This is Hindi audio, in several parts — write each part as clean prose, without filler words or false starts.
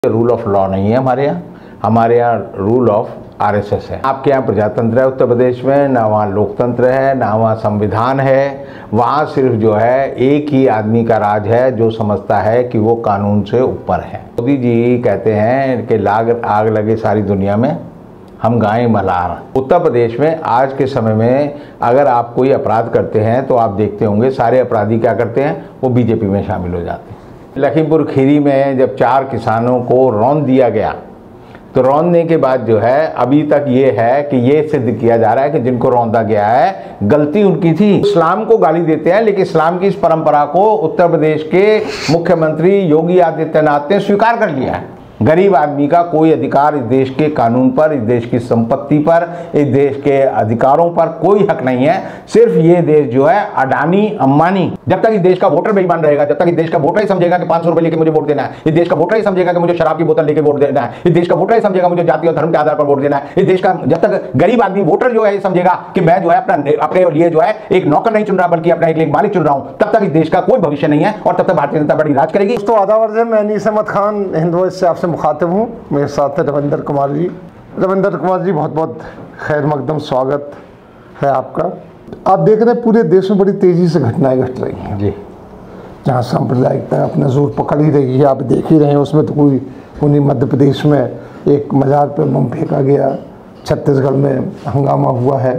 रूल ऑफ लॉ नहीं है हमारे यहाँ रूल ऑफ आरएसएस है। आपके यहाँ प्रजातंत्र है उत्तर प्रदेश में, ना वहाँ लोकतंत्र है, ना वहाँ संविधान है। वहाँ सिर्फ जो है एक ही आदमी का राज है जो समझता है कि वो कानून से ऊपर है। मोदी जी कहते हैं कि आग लगे सारी दुनिया में, हम गाय मल्हार। उत्तर प्रदेश में आज के समय में अगर आप कोई अपराध करते हैं तो आप देखते होंगे सारे अपराधी क्या करते हैं, वो बीजेपी में शामिल हो जाते हैं। लखीमपुर खीरी में जब 4 किसानों को रौंद दिया गया तो रौंदने के बाद जो है अभी तक ये है कि ये सिद्ध किया जा रहा है कि जिनको रौंदा गया है गलती उनकी थी। इस्लाम को गाली देते हैं, लेकिन इस्लाम की इस परंपरा को उत्तर प्रदेश के मुख्यमंत्री योगी आदित्यनाथ ने स्वीकार कर लिया है। गरीब आदमी का कोई अधिकार इस देश के कानून पर, इस देश की संपत्ति पर, इस देश के अधिकारों पर कोई हक नहीं है। सिर्फ ये देश जो है अडानी अंबानी, जब तक इस देश का वोटर बेईमान रहेगा, जब तक इस देश का वोटर ही समझेगा कि 500 रुपए लेके मुझे वोट देना है, इस देश का वोटर ही समझेगा कि मुझे शराब की बोतल लेके वोट देना है, इस देश का वोटर ही समझेगा मुझे जाति और धर्म के आधार पर वोट देना है, इस देश का जब तक गरीब आदमी वोटर जो है समझेगा कि मैं जो है अपने लिए जो है एक नौकर नहीं चुन रहा बल्कि अपना एक मालिक चुन रहा हूं, तब तक इस देश का कोई भविष्य नहीं है और तब तक भारतीय जनता पार्टी राज करेगी। दोस्तों आदाब है, मैं अनीस अहमद खान हिंद वॉइस से आपसे मुखातिब हूँ। मेरे साथ है रविंदर कुमार जी। रविंदर कुमार जी, बहुत बहुत खैर मकदम स्वागत है आपका। आप देख रहे हैं पूरे देश में बड़ी तेज़ी से घटनाएं घट रही हैं जी, जहाँ सांप्रदायिकता अपना जोर पकड़ ही रही है। आप देख ही रहे हैं, उसमें तो कोई उन्हीं मध्य प्रदेश में एक मज़ार पर बम फेंका गया, छत्तीसगढ़ में हंगामा हुआ है,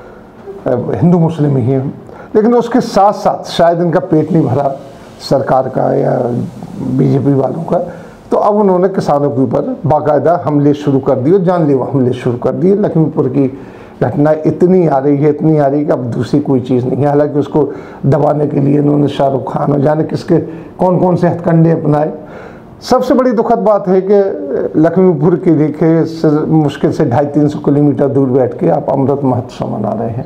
हिंदू मुस्लिम ही हैं। लेकिन उसके साथ साथ शायद इनका पेट नहीं भरा सरकार का या बीजेपी वालों का, तो अब उन्होंने किसानों के ऊपर बाकायदा हमले शुरू कर दिए, जानलेवा हमले शुरू कर दिए। लखीमपुर की घटना इतनी आ रही है कि अब दूसरी कोई चीज़ नहीं है। हालांकि उसको दबाने के लिए इन्होंने शाहरुख खान और जाने किसके कौन कौन से हथकंडे अपनाए। सबसे बड़ी दुखद बात है कि लखीमपुर के देखे मुश्किल से 250-300 किलोमीटर दूर बैठ के आप अमृत महोत्सव मना रहे हैं,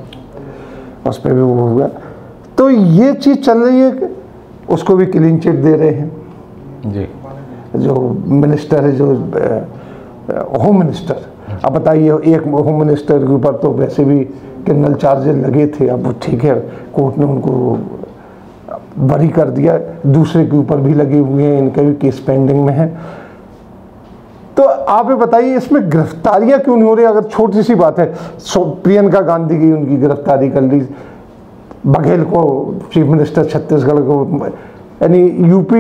उस पर भी वो हुआ। तो ये चीज़ चल रही है कि उसको भी क्लीन चिट दे रहे हैं जी। जो मिनिस्टर है, जो होम मिनिस्टर, अब बताइए, एक होम मिनिस्टर के ऊपर तो वैसे भी क्रिमिनल चार्जेस लगे थे, अब ठीक है कोर्ट ने उनको बरी कर दिया, दूसरे के ऊपर भी लगे हुए हैं, इनका भी केस पेंडिंग में है। तो आप ये बताइए इसमें गिरफ्तारियां क्यों नहीं हो रही? अगर छोटी सी बात है, प्रियंका गांधी की उनकी गिरफ्तारी कर ली, बघेल को चीफ मिनिस्टर छत्तीसगढ़ को, यानी यूपी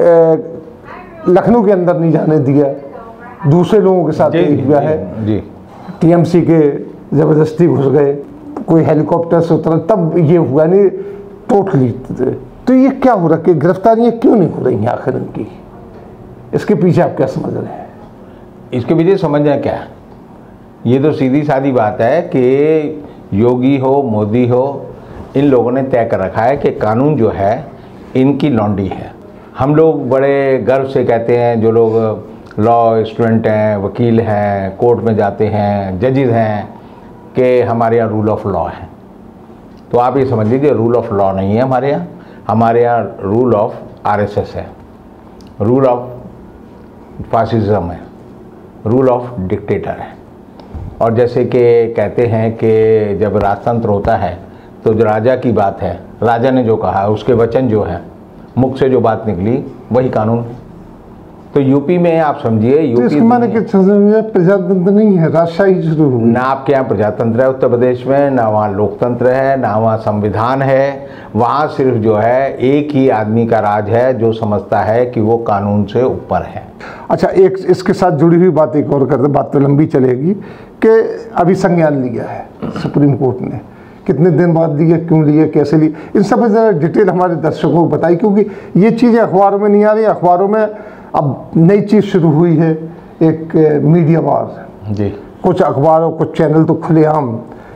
लखनऊ के अंदर नहीं जाने दिया, दूसरे लोगों के साथ हुआ है जी। टीएमसी के ज़बरदस्ती घुस गए, कोई हेलीकॉप्टर से उतरा, तब ये हुआ नहीं टोटली। तो ये क्या हो रहा है कि गिरफ्तारियाँ क्यों नहीं हो रही हैं आखिर इनकी? इसके पीछे आप क्या समझ रहे हैं? इसके पीछे समझना क्या, ये तो सीधी सादी बात है कि योगी हो मोदी हो, इन लोगों ने तय कर रखा है कि कानून जो है इनकी लौंडी है। हम लोग बड़े गर्व से कहते हैं, जो लोग लॉ स्टूडेंट हैं, वकील हैं, कोर्ट में जाते हैं, जजेस हैं, कि हमारे यहाँ रूल ऑफ लॉ है। तो आप ये समझ लीजिए रूल ऑफ लॉ नहीं है हमारे यहाँ रूल ऑफ आरएसएस है, रूल ऑफ फासिज्म है, रूल ऑफ डिक्टेटर है। और जैसे कि कहते हैं कि जब राजतंत्र होता है तो जो राजा की बात है, राजा ने जो कहा उसके वचन जो है, मुख से जो बात निकली वही कानून। तो यूपी में आप समझिए, यूपी प्रजातंत्र नहीं है, राजशाही शुरू हुई। ना आपके यहाँ प्रजातंत्र है उत्तर प्रदेश में, ना वहाँ लोकतंत्र है, ना वहाँ संविधान है। वहाँ सिर्फ जो है एक ही आदमी का राज है जो समझता है कि वो कानून से ऊपर है। अच्छा, एक इसके साथ जुड़ी हुई बात एक और करते, बात तो लंबी चलेगी, कि अभी संज्ञान लिया है सुप्रीम कोर्ट ने, कितने दिन बाद लिए, क्यों लिए, कैसे लिए, इन सब ज़रा डिटेल हमारे दर्शकों को बताइए, क्योंकि ये चीज़ें अखबारों में नहीं आ रही। अखबारों में अब नई चीज़ शुरू हुई है, एक मीडिया वार जी। कुछ अखबारों, कुछ चैनल तो खुलेआम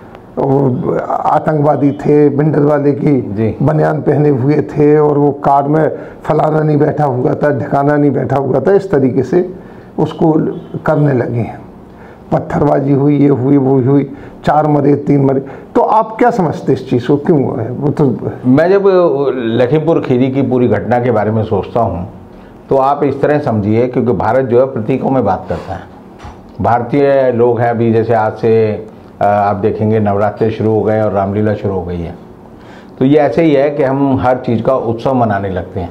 आतंकवादी थे, भिंडरवाले की बनियान पहने हुए थे, और वो कार में फलाना नहीं बैठा हुआ था, ढिकाना नहीं बैठा हुआ था, इस तरीके से उसको करने लगे हैं। पत्थरबाजी हुई, ये हुई, वो हुई, 4 मरे 3 मरे। तो आप क्या समझते इस चीज़ को, क्यों है वो? तो मैं जब लखीमपुर खीरी की पूरी घटना के बारे में सोचता हूँ तो आप इस तरह समझिए, क्योंकि भारत जो है प्रतीकों में बात करता है। भारतीय लोग हैं, अभी जैसे आज से आप देखेंगे नवरात्रि शुरू हो गए और रामलीला शुरू हो गई है, तो ये ऐसे ही है कि हम हर चीज़ का उत्सव मनाने लगते हैं।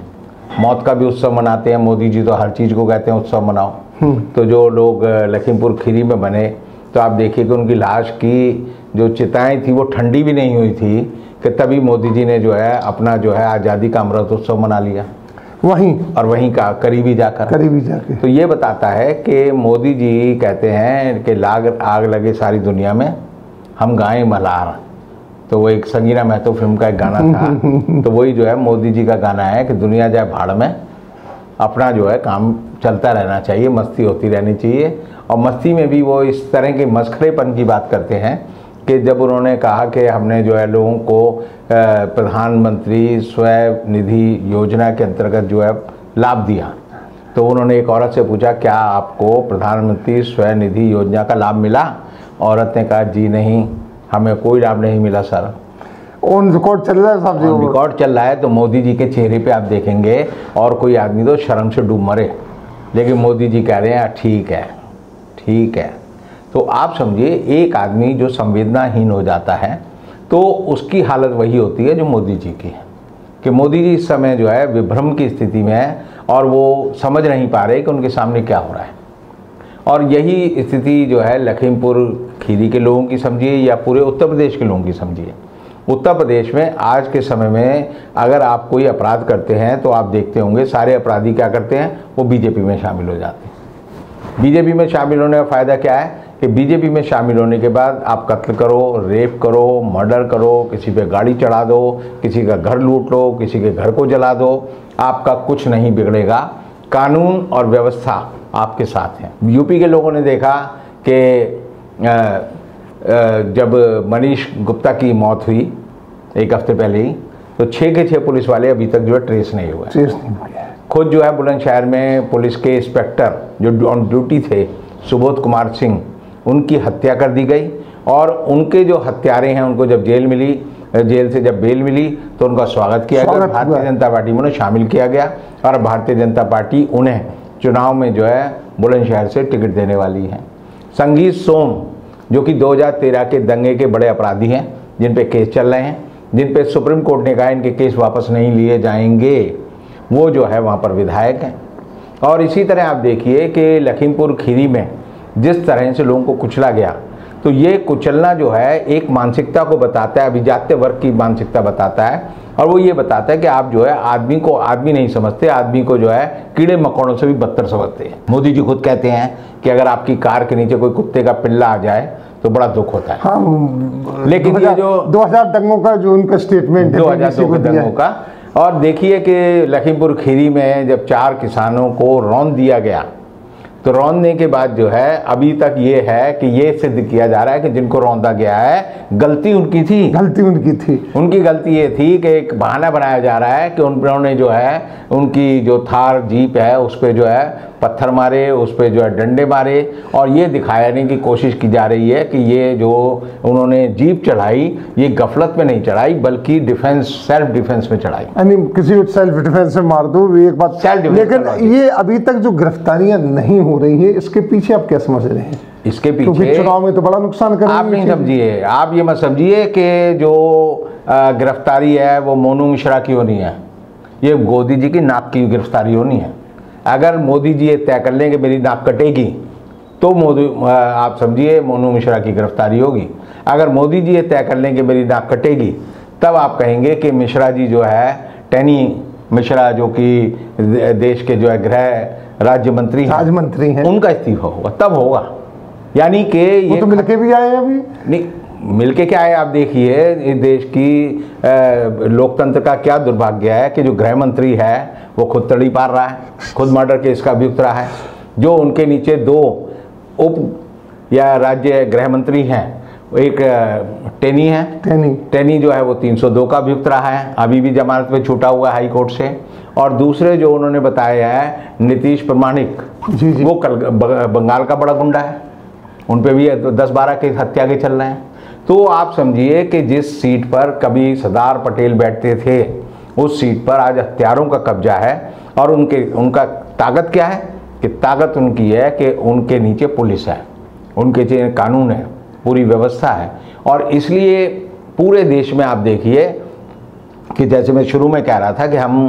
मौत का भी उत्सव मनाते हैं। मोदी जी तो हर चीज़ को कहते हैं उत्सव मनाओ। तो जो लोग लखीमपुर खीरी में बने, तो आप देखिए कि उनकी लाश की जो चिताएं थी वो ठंडी भी नहीं हुई थी कि तभी मोदी जी ने जो है अपना जो है आज़ादी का अमृत उत्सव मना लिया वहीं का करीबी जाकर। तो ये बताता है कि मोदी जी कहते हैं कि आग लगे सारी दुनिया में, हम गाएं मल्हार। तो वो एक संगीना महतो फिल्म का एक गाना था। तो वही जो है मोदी जी का गाना है कि दुनिया जाए भाड़ में, अपना जो है काम चलता रहना चाहिए, मस्ती होती रहनी चाहिए। और मस्ती में भी वो इस तरह के मस्खरेपन की बात करते हैं कि जब उन्होंने कहा कि हमने जो है लोगों को प्रधानमंत्री स्वनिधि योजना के अंतर्गत जो है लाभ दिया, तो उन्होंने एक औरत से पूछा क्या आपको प्रधानमंत्री स्वनिधि योजना का लाभ मिला? औरत ने कहा जी नहीं, हमें कोई लाभ नहीं मिला सर। ऑन रिकॉर्ड चल रहा है साहब जी, रिकॉर्ड चल रहा है। तो मोदी जी के चेहरे पे आप देखेंगे और कोई आदमी तो शर्म से डूब मरे, लेकिन मोदी जी कह रहे हैं ठीक है ठीक है। तो आप समझिए एक आदमी जो संवेदनाहीन हो जाता है तो उसकी हालत वही होती है जो मोदी जी की है, कि मोदी जी इस समय जो है विभ्रम की स्थिति में है और वो समझ नहीं पा रहे कि उनके सामने क्या हो रहा है। और यही स्थिति जो है लखीमपुर खीरी के लोगों की समझिए या पूरे उत्तर प्रदेश के लोगों की समझिए। उत्तर प्रदेश में आज के समय में अगर आप कोई अपराध करते हैं तो आप देखते होंगे सारे अपराधी क्या करते हैं, वो बीजेपी में शामिल हो जाते हैं। बीजेपी में शामिल होने का फ़ायदा क्या है कि बीजेपी में शामिल होने के बाद आप कत्ल करो, रेप करो, मर्डर करो, किसी पे गाड़ी चढ़ा दो, किसी का घर लूट लो, किसी के घर को जला दो, आपका कुछ नहीं बिगड़ेगा। कानून और व्यवस्था आपके साथ है। यूपी के लोगों ने देखा कि जब मनीष गुप्ता की मौत हुई एक हफ्ते पहले ही, तो 6 के 6 पुलिस वाले अभी तक जो है ट्रेस नहीं हुए। खुद जो है बुलंदशहर में पुलिस के इंस्पेक्टर जो ऑन ड्यूटी थे सुबोध कुमार सिंह, उनकी हत्या कर दी गई और उनके जो हत्यारे हैं उनको जब जेल से जब बेल मिली तो उनका स्वागत किया गया, भारतीय जनता पार्टी में उन्हें शामिल किया गया और भारतीय जनता पार्टी उन्हें चुनाव में जो है बुलंदशहर से टिकट देने वाली है। संगीत सोम जो कि 2013 के दंगे के बड़े अपराधी हैं, जिन पे केस चल रहे हैं, जिन पे सुप्रीम कोर्ट ने कहा इनके केस वापस नहीं लिए जाएंगे, वो जो है वहाँ पर विधायक हैं। और इसी तरह आप देखिए कि लखीमपुर खीरी में जिस तरह से लोगों को कुचला गया, तो ये कुचलना जो है एक मानसिकता को बताता है, अभिजात्य वर्ग की मानसिकता बताता है। और वो ये बताता है कि आप जो है आदमी को आदमी नहीं समझते, आदमी को जो है कीड़े मकोड़ों से भी बदतर समझते हैं। मोदी जी खुद कहते हैं कि अगर आपकी कार के नीचे कोई कुत्ते का पिल्ला आ जाए तो बड़ा दुख होता है। हाँ, लेकिन ये जो 2000 दंगों का जो उनका स्टेटमेंट है 2002 के दंगों का, और देखिए कि लखीमपुर खीरी में जब 4 किसानों को रौंद दिया गया, तो रौंदने के बाद जो है अभी तक ये है कि ये सिद्ध किया जा रहा है कि जिनको रौंदा गया है गलती उनकी थी। उनकी गलती ये थी कि एक बहाना बनाया जा रहा है कि उन्होंने जो है उनकी जो थार जीप है उस पर जो है पत्थर मारे, उस पर जो है डंडे मारे, और ये दिखाने की कोशिश की जा रही है कि ये जो उन्होंने जीप चढ़ाई ये गफलत में नहीं चढ़ाई बल्कि सेल्फ डिफेंस में चढ़ाई। यानी किसी को सेल्फ डिफेंस में मार दो, एक बात। लेकिन ये अभी तक जो गिरफ्तारियां नहीं हो रही है, इसके पीछे आप क्या समझ रहे हैं? इसके पीछे चुनाव में तो बड़ा नुकसान करेंगे। आप नहीं समझिए, आप ये मत समझिए कि जो गिरफ्तारी है वो मोनू मिश्रा की होनी है, ये मोदी जी की नाक की गिरफ्तारी होनी है। अगर मोदी जी ये तय कर लें कि मेरी नाक कटेगी तो आप समझिए मोनू मिश्रा की गिरफ्तारी होगी। अगर मोदी जी ये तय कर लें कि मेरी नाक कटेगी तब आप कहेंगे कि मिश्रा जी जो है टेनी मिश्रा जो कि देश के जो है गृह राज्य मंत्री हैं उनका इस्तीफा होगा, तब होगा। यानी कि ये तो मिलके भी आए अभी नहीं, मिलके क्या है आप देखिए, इस देश की लोकतंत्र का क्या दुर्भाग्य है कि जो गृह मंत्री है वो खुद तड़ी पार रहा है, खुद मर्डर केस का अभियुक्त रहा है। जो उनके नीचे 2 उप या राज्य गृह मंत्री हैं, एक टेनी है, टेनी जो है वो 302 का अभियुक्त रहा है, अभी भी जमानत पे छूटा हुआ है हाई कोर्ट से। और दूसरे जो उन्होंने बताया है नीतीश प्रमाणिक, वो बंगाल का बड़ा गुंडा है, उन पे भी 10-12 के हत्या के चल रहे हैं। तो आप समझिए कि जिस सीट पर कभी सरदार पटेल बैठते थे उस सीट पर आज हत्यारों का कब्जा है। और उनका ताकत क्या है कि ताकत उनकी है कि उनके नीचे पुलिस है, उनके नीचे कानून है, पूरी व्यवस्था है। और इसलिए पूरे देश में आप देखिए कि जैसे मैं शुरू में कह रहा था कि हम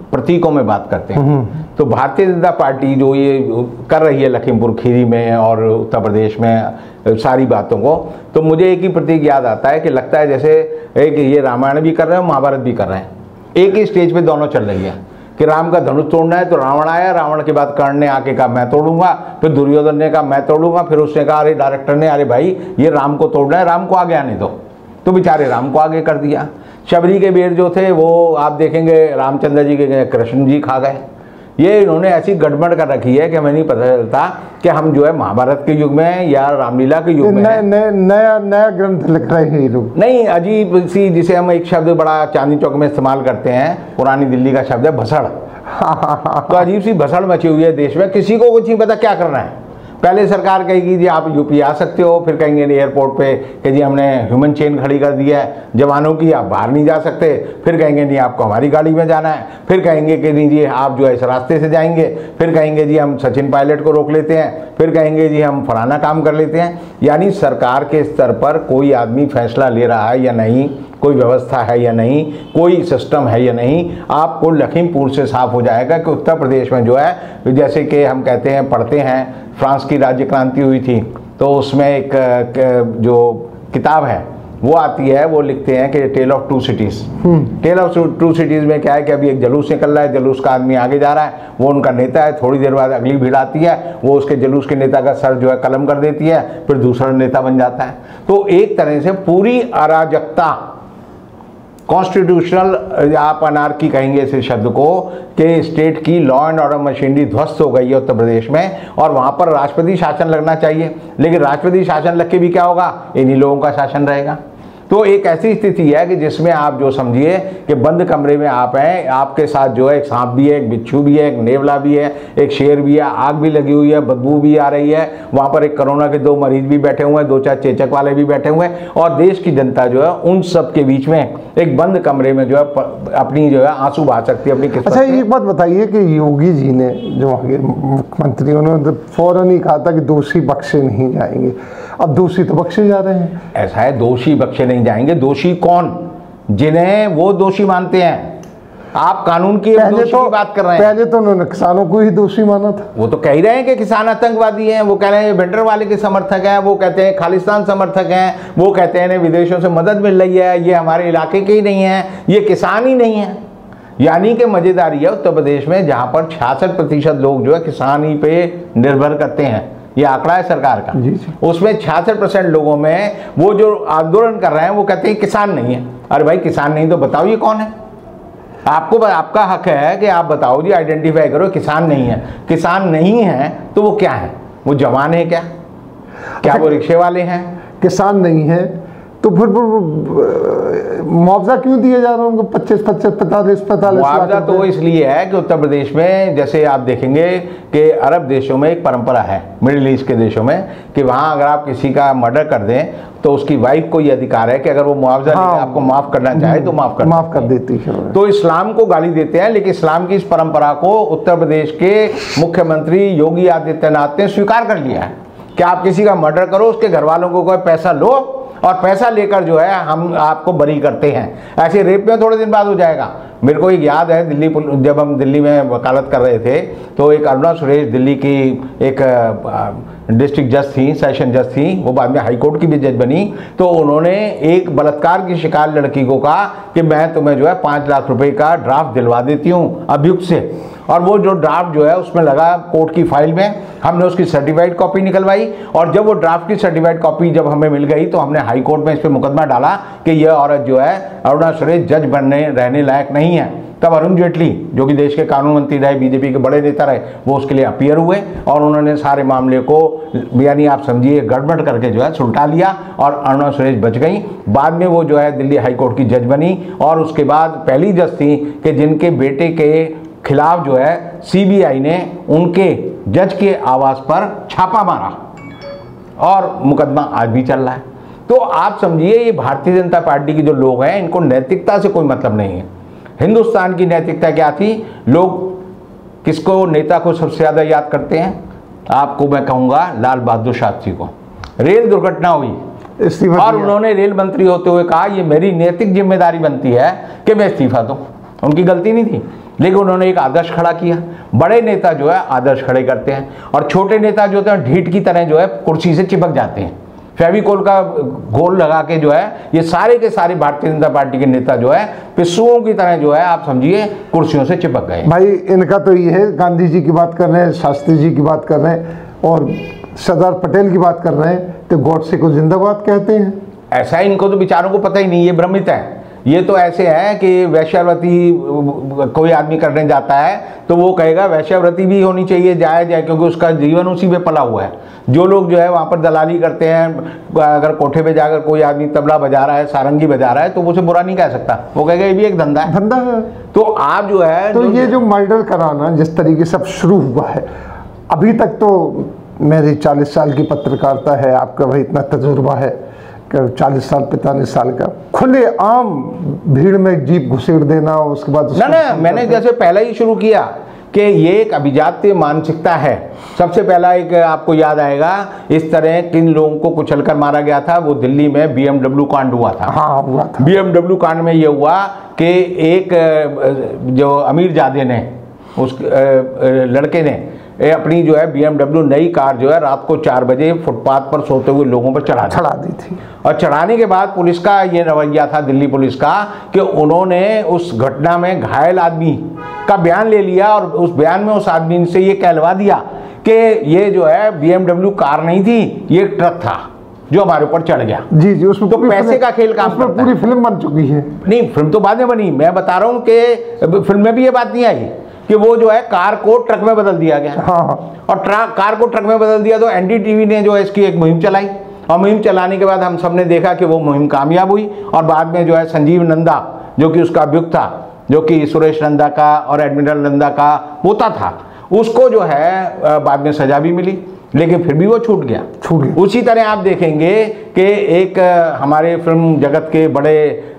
प्रतीकों में बात करते हैं। तो भारतीय जनता पार्टी जो ये कर रही है लखीमपुर खीरी में और उत्तर प्रदेश में सारी बातों को, तो मुझे एक ही प्रतीक याद आता है कि लगता है जैसे एक ये रामायण भी कर रहे हैं, महाभारत भी कर रहे हैं, एक ही स्टेज पे दोनों चल रही है कि राम का धनुष तोड़ना है तो रावण आया, रावण के बाद कर्ण ने आके कहा मैं तोड़ूंगा, फिर दुर्योधन ने कहा मैं तोड़ूंगा, फिर उसने कहा अरे डायरेक्टर ने अरे भाई ये राम को तोड़ना है, राम को आगे आने दो, तो बेचारे राम को आगे कर दिया। शबरी के बेर जो थे वो आप देखेंगे रामचंद्र जी के कृष्ण जी खा गए। ये इन्होंने ऐसी गड़बड़ कर रखी है कि हमें नहीं पता चलता कि हम जो है महाभारत के युग में या रामलीला के युग में नया ग्रंथ लिख रहे हैं ये लोग। नहीं, अजीब सी, जिसे हम एक शब्द बड़ा चांदनी चौक में इस्तेमाल करते हैं, पुरानी दिल्ली का शब्द है भसड़। तो अजीब सी भसड़ मची हुई है देश में, किसी को कुछ नहीं पता क्या करना है। पहले सरकार कहेगी जी आप यूपी आ सकते हो, फिर कहेंगे एयरपोर्ट पे कि जी हमने ह्यूमन चेन खड़ी कर दी है जवानों की, आप बाहर नहीं जा सकते, फिर कहेंगे नहीं आपको हमारी गाड़ी में जाना है, फिर कहेंगे कि नहीं जी आप जो है इस रास्ते से जाएंगे, फिर कहेंगे जी हम सचिन पायलट को रोक लेते हैं, फिर कहेंगे जी हम फलाना काम कर लेते हैं। यानी सरकार के स्तर पर कोई आदमी फैसला ले रहा है या नहीं, कोई व्यवस्था है या नहीं, कोई सिस्टम है या नहीं। आपको लखीमपुर से साफ हो जाएगा कि उत्तर प्रदेश में जो है, जैसे कि हम कहते हैं पढ़ते हैं फ्रांस की राज्य क्रांति हुई थी तो उसमें एक जो किताब है वो आती है, वो लिखते हैं कि tale of two cities. Tale of two cities में क्या है कि अभी एक जलूस निकल रहा है, जलूस का आदमी आगे जा रहा है, वो उनका नेता है, थोड़ी देर बाद अगली भीड़ आती है, वो उसके जलूस के नेता का सर जो है कलम कर देती है, फिर दूसरा नेता बन जाता है। तो एक तरह से पूरी अराजकता, कॉन्स्टिट्यूशनल आप अनार्की कहेंगे इस शब्द को, कि स्टेट की लॉ एंड ऑर्डर मशीनरी ध्वस्त हो गई है उत्तर प्रदेश में, और वहाँ पर राष्ट्रपति शासन लगना चाहिए, लेकिन राष्ट्रपति शासन लग के भी क्या होगा, इन्हीं लोगों का शासन रहेगा। तो एक ऐसी स्थिति है कि जिसमें आप जो समझिए कि बंद कमरे में आप हैं, आपके साथ जो है एक सांप भी है, एक बिच्छू भी है, एक नेवला भी है, एक शेर भी है, आग भी लगी हुई है, बदबू भी आ रही है, वहाँ पर एक कोरोना के 2 मरीज भी बैठे हुए हैं, 2-4 चेचक वाले भी बैठे हुए हैं, और देश की जनता जो है उन सब के बीच में एक बंद कमरे में जो है अपनी जो है आंसू बहा सकती है अपनी किस्मत। अच्छा एक बात बताइए कि योगी जी ने जो आगे मुख्यमंत्री, उन्होंने फौरन ही कहा था कि दोषी बख्शे नहीं जाएंगे, अब दोषी तो बख्शे जा रहे हैं। ऐसा है, दोषी बख्शे नहीं जाएंगे। दोषी कौन? जिन्हें वो दोषी मानते हैं। आप कानून की दोषी की बात कर रहे हैं। पहले तो उन्होंने किसानों को ही दोषी माना था। वो तो कह ही रहे हैं कि किसान आतंकवादी हैं, वो कह रहे हैं भेंडर वाले के समर्थक हैं, वो कहते हैं खालिस्तान समर्थक हैं, वो कहते हैं विदेशों से मदद मिल रही है, ये हमारे इलाके के ही नहीं है, ये किसान ही नहीं है। यानी कि मजेदारी है उत्तर प्रदेश में जहाँ पर 66% लोग जो है किसान ही पे निर्भर करते हैं, ये आंकड़ा है सरकार का। उसमें 66% लोगों में वो जो आंदोलन कर रहे हैं वो कहते हैं किसान नहीं है। अरे भाई किसान नहीं तो बताओ ये कौन है? आपको आपका हक है कि आप बताओ जी, आइडेंटिफाई करो किसान नहीं है। किसान नहीं है तो वो क्या है? वो जवान है क्या वो रिक्शे वाले हैं? किसान नहीं है तो फिर मुआवजा क्यों दिया जा रहा है उनको 45 मुआवजा तो इसलिए है कि उत्तर प्रदेश में जैसे आप देखेंगे कि अरब देशों में एक परंपरा है, मिडिल ईस्ट के देशों में, कि वहाँ अगर आप किसी का मर्डर कर दें तो उसकी वाइफ को ये अधिकार है कि अगर वो मुआवजा आपको माफ करना चाहे तो माफ कर देती है। तो इस्लाम को गाली देते हैं, लेकिन इस्लाम की इस परंपरा को उत्तर प्रदेश के मुख्यमंत्री योगी आदित्यनाथ ने स्वीकार कर लिया है कि आप किसी का मर्डर करो, उसके घर वालों को कोई पैसा लो और पैसा लेकर जो है हम आपको बरी करते हैं। ऐसे रेप में थोड़े दिन बाद हो जाएगा। मेरे को एक याद है, दिल्ली जब हम दिल्ली में वकालत कर रहे थे तो एक अरुणा सुरेश दिल्ली की एक डिस्ट्रिक्ट जज थी, सेशन जज थी, वो बाद में हाई कोर्ट की भी जज बनी। तो उन्होंने एक बलात्कार की शिकार लड़की को कहा कि मैं तुम्हें जो है 5 लाख रुपए का ड्राफ्ट दिलवा देती हूँ अभियुक्त से, और वो जो ड्राफ्ट जो है उसमें लगा कोर्ट की फाइल में, हमने उसकी सर्टिफाइड कॉपी निकलवाई, और जब वो ड्राफ्ट की सर्टिफाइड कॉपी जब हमें मिल गई तो हमने हाई कोर्ट में इस पर मुकदमा डाला कि यह औरत जो है अरुणा सुरेश जज रहने लायक नहीं है। तब अरुण जेटली जो कि देश के कानून मंत्री रहे, बीजेपी के बड़े नेता रहे, वो उसके लिए अपीयर हुए और उन्होंने सारे मामले को यानी आप समझिए गड़बड़ करके जो है सुलटा लिया और अरुणा सुरेश बच गई। बाद में वो जो है दिल्ली हाई कोर्ट की जज बनी और उसके बाद पहली जज थी कि जिनके बेटे के खिलाफ जो है सीबीआई ने उनके जज के आवास पर छापा मारा और मुकदमा आज भी चल रहा है। तो आप समझिए ये भारतीय जनता पार्टी के जो लोग हैं इनको नैतिकता से कोई मतलब नहीं है। हिंदुस्तान की नैतिकता क्या थी? लोग किसको नेता को सबसे ज़्यादा याद करते हैं? आपको मैं कहूँगा लाल बहादुर शास्त्री को। रेल दुर्घटना हुई और उन्होंने रेल मंत्री होते हुए कहा ये मेरी नैतिक जिम्मेदारी बनती है कि मैं इस्तीफा दूँ। उनकी गलती नहीं थी, लेकिन उन्होंने एक आदर्श खड़ा किया। बड़े नेता जो है आदर्श खड़े करते हैं और छोटे नेता जो होते हैं ढीठ की तरह जो है कुर्सी से चिपक जाते हैं। फेविकोल का घोल लगा के जो है ये सारे के सारे भारतीय जनता पार्टी के नेता जो है पिस्सुओं की तरह जो है आप समझिए कुर्सियों से चिपक गए। भाई इनका तो ये है, गांधी जी की बात कर रहे हैं, शास्त्री जी की बात कर रहे हैं और सरदार पटेल की बात कर रहे हैं, तो गॉडसे को जिंदाबाद कहते हैं। ऐसा इनको तो बेचारों को पता ही नहीं, ये भ्रमित है। ये तो ऐसे है कि वैश्यावृत्ति कोई आदमी करने जाता है तो वो कहेगा वैश्यावृत्ति भी होनी चाहिए, जायज़ है, क्योंकि उसका जीवन उसी में पला हुआ है। जो लोग जो है वहाँ पर दलाली करते हैं, अगर कोठे पे जाकर कोई आदमी तबला बजा रहा है, सारंगी बजा रहा है, तो उसे बुरा नहीं कह सकता, वो कहेगा ये भी एक धंधा है। धंधा है। तो आप जो है तो ये जो मर्डर कराना जिस तरीके से अब शुरू हुआ है, अभी तक तो मेरी 40 साल की पत्रकारिता है, आपका भाई इतना तजुर्बा है, 40 साल 45 साल का, खुले आम भीड़ में जीप घुसेड़ देना, उसके बाद ना मैंने जैसे पहले ही शुरू किया कि ये एक अभिजातीय मानसिकता है। सबसे पहला एक आपको याद आएगा इस तरह किन लोगों को कुचलकर मारा गया था, वो दिल्ली में BMW कांड हुआ था। हाँ हुआ था। BMW कांड में ये हुआ कि एक जो अमीरजादे ने उस लड़के ने अपनी जो है BMW नई कार जो है रात को 4 बजे फुटपाथ पर सोते हुए लोगों पर चढ़ा दी थी। और चढ़ाने के बाद पुलिस का ये रवैया था, दिल्ली पुलिस का, कि उन्होंने उस घटना में घायल आदमी का बयान ले लिया और उस बयान में उस आदमी से ये कहलवा दिया कि ये जो है BMW कार नहीं थी, ये एक ट्रक था जो हमारे ऊपर चढ़ गया। जी जी, उसमें तो पैसे का खेल काम करता है। पूरी फिल्म बन चुकी है। नहीं, फिल्म तो बाद में बनी, मैं बता रहा हूँ कि फिल्म में भी ये बात नहीं आई कि वो जो है कार को ट्रक में बदल दिया गया। हाँ। और कार को ट्रक में बदल दिया तो NDTV ने जो है इसकी एक मुहिम चलाई और मुहिम चलाने के बाद हम सब ने देखा कि वो मुहिम कामयाब हुई और बाद में जो है संजीव नंदा जो कि उसका अभियुक्त था, जो कि सुरेश नंदा का और एडमिरल नंदा का पोता था, उसको जो है बाद में सजा भी मिली, लेकिन फिर भी वो छूट गया। उसी तरह आप देखेंगे कि एक हमारे फिल्म जगत के बड़े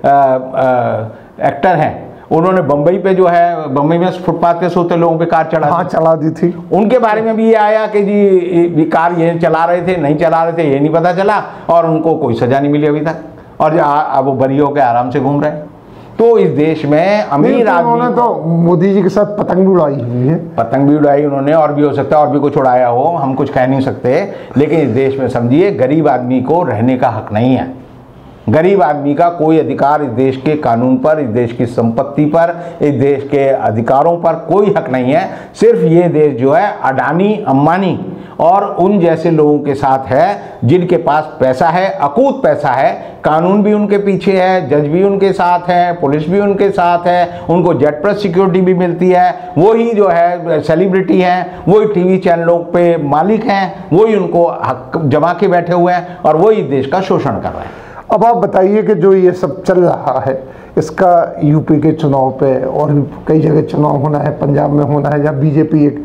एक्टर हैं, उन्होंने बम्बई पे जो है बम्बई में फुटपाथ पे सोते लोगों पे कार चला दी थी। उनके बारे में भी ये आया कि जी कार ये चला रहे थे, नहीं चला रहे थे, ये नहीं पता चला और उनको कोई सजा नहीं मिली अभी तक, और अब वो बरी होकर आराम से घूम रहे हैं। तो इस देश में अमीर आदमी तो मोदी जी के साथ पतंग भी उड़ाई हुई है। पतंग भी उड़ाई उन्होंने, और भी हो सकता है और भी कुछ उड़ाया हो, हम कुछ कह नहीं सकते। लेकिन इस देश में समझिए गरीब आदमी को रहने का हक नहीं है। गरीब आदमी का कोई अधिकार इस देश के कानून पर, इस देश की संपत्ति पर, इस देश के अधिकारों पर कोई हक नहीं है। सिर्फ ये देश जो है अडानी, अंबानी और उन जैसे लोगों के साथ है जिनके पास पैसा है, अकूत पैसा है, कानून भी उनके पीछे है, जज भी उनके साथ है, पुलिस भी उनके साथ है, उनको जेट प्लस सिक्योरिटी भी मिलती है, वही जो है सेलिब्रिटी हैं, वही टीवी चैनलों पे मालिक हैं, वही उनको हक जमा के बैठे हुए हैं और वही देश का शोषण कर रहे हैं। अब आप बताइए कि जो ये सब चल रहा है, इसका यूपी के चुनाव पे और भी कई जगह चुनाव होना है, पंजाब में होना है, जहाँ बीजेपी एक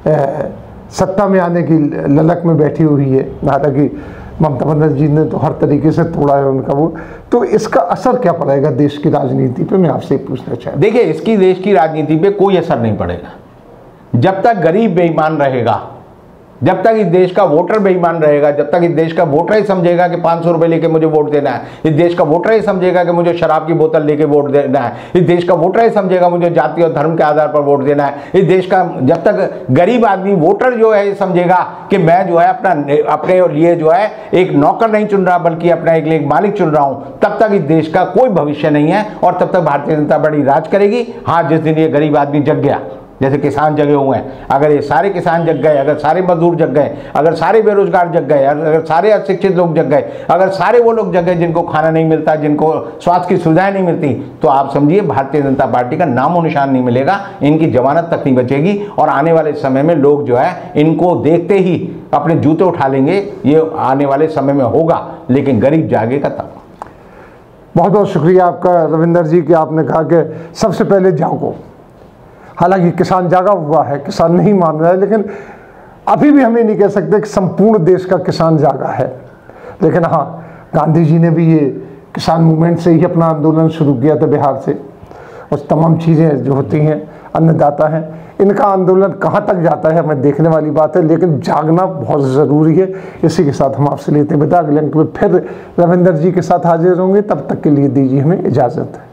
सत्ता में आने की ललक में बैठी हुई है, हालांकि ममता बनर्जी जी ने तो हर तरीके से तोड़ा है उनका वो, तो इसका असर क्या पड़ेगा देश की राजनीति पे, मैं आपसे पूछना चाहता हूँ। देखिए, इसकी देश की राजनीति पे कोई असर नहीं पड़ेगा जब तक गरीब बेईमान रहेगा, जब तक इस देश का वोटर बेईमान रहेगा, जब तक इस देश का वोटर ही समझेगा कि 500 रुपये लेके मुझे वोट देना है, इस देश का वोटर ही समझेगा कि मुझे शराब की बोतल लेके वोट देना है, इस देश का वोटर ही समझेगा मुझे जाति और धर्म के आधार पर वोट देना है, इस देश का जब तक गरीब आदमी वोटर जो है समझेगा कि मैं जो है अपने लिए जो है एक नौकर नहीं चुन रहा बल्कि अपना एक मालिक चुन रहा हूँ, तब तक इस देश का कोई भविष्य नहीं है और तब तक भारतीय जनता पार्टी राज करेगी। हाँ, जिस दिन ये गरीब आदमी जग गया, जैसे किसान जगे हुए हैं, अगर ये सारे किसान जग गए, अगर सारे मजदूर जग गए, अगर सारे बेरोजगार जग गए, अगर सारे अशिक्षित लोग जग गए, अगर सारे वो लोग जग गए जिनको खाना नहीं मिलता, जिनको स्वास्थ्य की सुविधाएं नहीं मिलती, तो आप समझिए भारतीय जनता पार्टी का नामो निशान नहीं मिलेगा, इनकी जमानत तक नहीं बचेगी और आने वाले समय में लोग जो है इनको देखते ही अपने जूते उठा लेंगे। ये आने वाले समय में होगा, लेकिन गरीब जागेगा तब। बहुत बहुत शुक्रिया आपका रविंदर जी कि आपने कहा कि सबसे पहले जागो। हालांकि किसान जागा हुआ है, किसान नहीं मान रहा है, लेकिन अभी भी हमें नहीं कह सकते कि संपूर्ण देश का किसान जागा है। लेकिन हाँ, गांधी जी ने भी ये किसान मूवमेंट से ही अपना आंदोलन शुरू किया था बिहार से, और तमाम चीज़ें जो होती हैं, अन्नदाता हैं, इनका आंदोलन कहाँ तक जाता है हमें देखने वाली बात है, लेकिन जागना बहुत ज़रूरी है। इसी के साथ हम आपसे लेते हैं विदा। अगले अंक में फिर रविंदर जी के साथ हाजिर होंगे, तब तक के लिए दीजिए हमें इजाज़त।